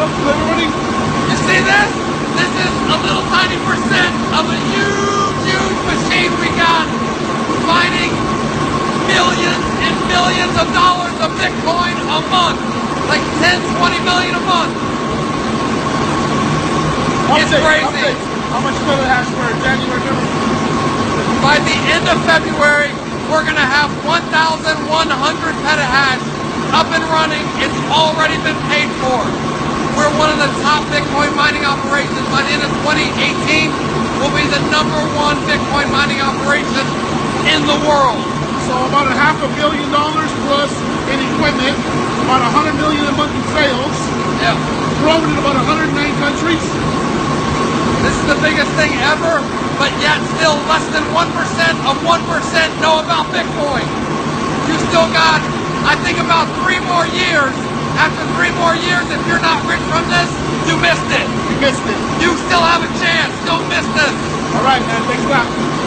everybody. You see this? This is a little tiny percent of a huge, huge machine we got mining millions and millions of dollars of Bitcoin a month. Like 10, 20 million a month. It's crazy. How much is the hash for January, February? By the end of February, we're going to have 1,100 petahash up and running. It's already been paid for. We're one of the top Bitcoin mining operations. By the end of 2018, we'll be the #1 Bitcoin mining operation in the world. So about $500 million plus in equipment, about 100 million a month in sales. Yeah. Growing in about 109 countries. This is the biggest thing ever, but yet still less than 1% of 1% know about Bitcoin. You still got, I think, about 3 more years. After 3 more years, if you're not rich from this, you missed it. You missed it. You still have a chance. Don't miss this. All right, man. Thanks a lot.